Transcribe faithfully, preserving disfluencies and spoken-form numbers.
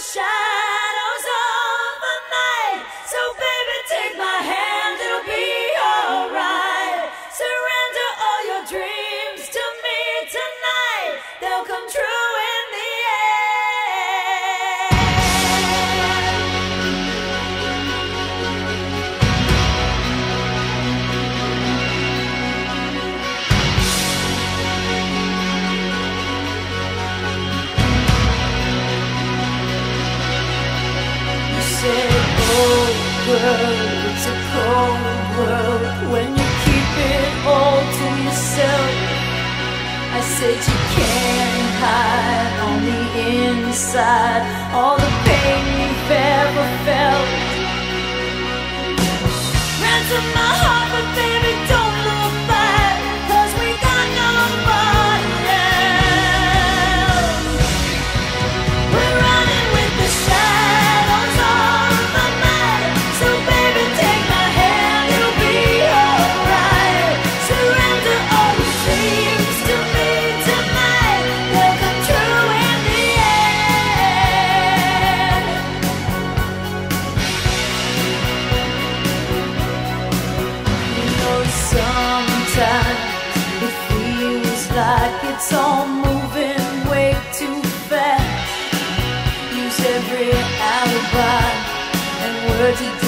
shadows of the night. So baby, take my hand, it'll be alright. Surrender all your dreams to me tonight. They'll come true in the world, it's a cold world when you keep it all to yourself. I said you can't hide on the inside all the pain you've ever felt. Ransom my heart, but baby don't look back, 'cause we got nobody else. We're running with the shadows of the night. So baby, take my hand, it'll be alright. Surrender all your dreams to me tonight. They'll come true in the end. You know, sometimes it feels like it's all moving way too fast. Use every alibi and word to